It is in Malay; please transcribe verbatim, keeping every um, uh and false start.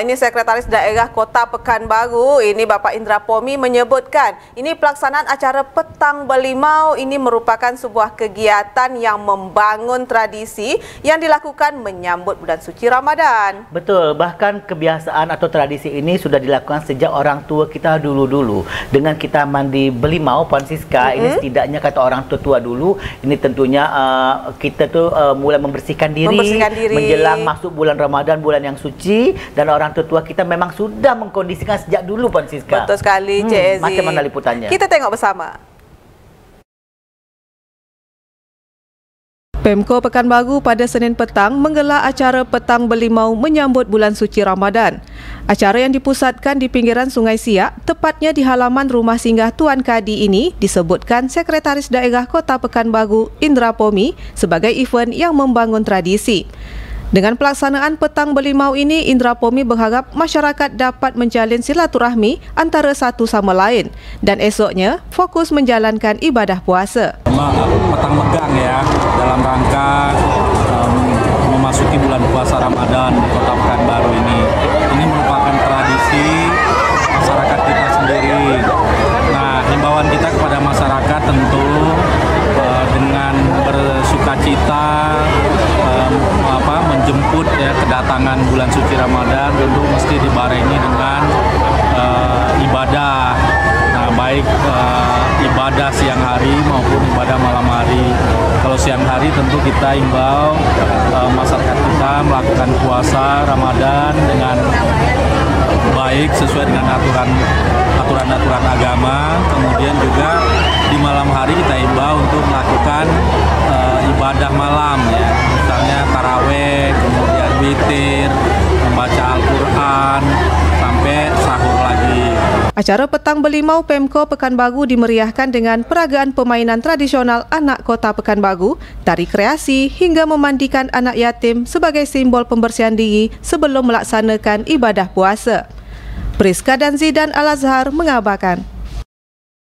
Ini Sekretaris Daerah Kota Pekanbaru, ini Bapak Indra Pomi menyebutkan, ini pelaksanaan acara Petang Berlimau ini merupakan sebuah kegiatan yang membangun tradisi yang dilakukan menyambut bulan suci Ramadan. Betul, bahkan kebiasaan atau tradisi ini sudah dilakukan sejak orang tua kita dulu-dulu. Dengan kita mandi berlimau, Puan Siska, mm-hmm. ini setidaknya kata orang tua-tua dulu, ini tentunya uh, kita tuh uh, mulai membersihkan diri, membersihkan diri menjelang masuk bulan Ramadan, bulan yang suci, dan orang tua kita memang sudah mengkondisikan sejak dulu, Puan Siska. Betul sekali, Cik hmm, Ezi. Macam mana liputannya? Kita tengok bersama. Pemko Pekanbaru pada Senin petang menggelar acara Petang Berlimau menyambut bulan suci Ramadan. Acara yang dipusatkan di pinggiran Sungai Siak, tepatnya di halaman rumah singgah Tuan Kadi ini, disebutkan Sekretaris Daerah Kota Pekanbaru, Indra Pomi, sebagai event yang membangun tradisi. Dengan pelaksanaan Petang Berlimau ini, Indra Pomi berharap masyarakat dapat menjalin silaturahmi antara satu sama lain dan esoknya fokus menjalankan ibadah puasa. Petang megang ya, dalam rangka um, memasuki bulan puasa Ramadan di Kota Pekanbaru ini. Ini merupakan tradisi masyarakat kita sendiri. Nah, himbauan kita kepada masyarakat tentu uh, dengan bersukacita um, apa, menjemput ya kedatangan bulan suci Ramadan, tentu mesti dibarengi dengan uh, ibadah. Nah, baik uh, ibadah siang hari maupun ibadah malam hari. Kalau siang hari tentu kita imbau uh, masyarakat kita melakukan puasa Ramadan dengan baik sesuai dengan aturan aturan-aturan agama. Kemudian juga di malam hari kita imbau untuk melakukan uh, ibadah malam ya, misalnya taraweh, kemudian witir, membaca Al-Quran sampai sahur lagi. Acara Petang Berlimau Pemko Pekanbaru dimeriahkan dengan peragaan permainan tradisional anak Kota Pekanbaru, tari kreasi hingga memandikan anak yatim sebagai simbol pembersihan diri sebelum melaksanakan ibadah puasa. Priska dan Zidan Al-Azhar mengabarkan.